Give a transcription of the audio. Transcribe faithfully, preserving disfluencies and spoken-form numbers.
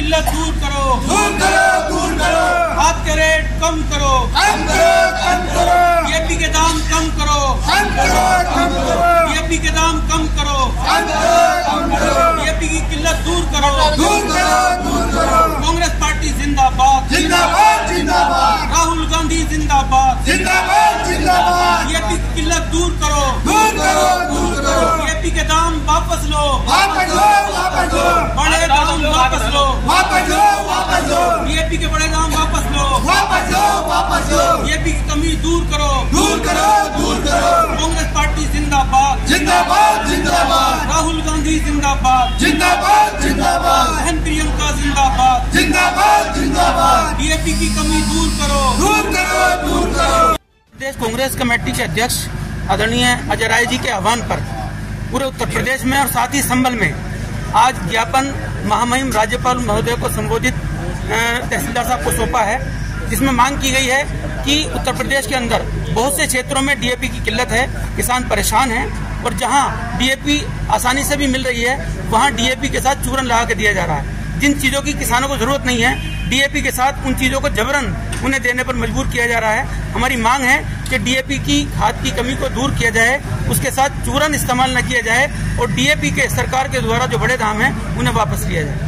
किल्लत दूर करो, दूर करो, दूर करो। खाद के रेट कम करो, कम करो, कम करो। डीएपी के दाम कम करो, कम करो, कम करो। डीएपी के दाम कम करो, कम करो, कम करो। डीएपी की किल्लत दूर करो, दूर करो, दूर करो। कांग्रेस पार्टी जिंदाबाद, जिंदाबाद, जिंदाबाद। राहुल गांधी जिंदाबाद, जिंदाबाद, जिंदाबाद। डीएपी की किल्लत दूर करो, दूर करो, दूर करो। डीएपी के दाम वापस लो, वापस लो, वापस लो। बड़े दाम वापस लो, वापस लो, वापस लो। डीएपी के बड़े दाम वापस लो, वापस लो, वापस लो। डीएपी की कमी दूर करो, दूर करो, दूर करो। कांग्रेस पार्टी जिंदाबाद, जिंदाबाद, जिंदाबाद। राहुल गांधी जिंदाबाद, जिंदाबाद, जिंदाबाद। बहन प्रियंका जिंदाबाद, जिंदाबाद, जिंदाबाद। डीएपी की कमी दूर करो, दूर करो, दूर करो। प्रदेश कांग्रेस कमेटी के अध्यक्ष आदरणीय अजय राय जी के आह्वान पर पूरे उत्तर प्रदेश में और साथ ही संभल में आज ज्ञापन महामहिम राज्यपाल महोदय को संबोधित तहसीलदार साहब को सौंपा है, जिसमें मांग की गई है कि उत्तर प्रदेश के अंदर बहुत से क्षेत्रों में डीएपी की किल्लत है, किसान परेशान हैं और जहां डीएपी आसानी से भी मिल रही है वहां डीएपी के साथ चूरन लगा के दिया जा रहा है। जिन चीजों की किसानों को जरूरत नहीं है, डीएपी के साथ उन चीजों को जबरन उन्हें देने पर मजबूर किया जा रहा है। हमारी मांग है कि डीएपी की खाद की कमी को दूर किया जाए, उसके साथ चूरन इस्तेमाल न किया जाए और डीएपी के सरकार के द्वारा जो बड़े दाम हैं उन्हें वापस लिया जाए।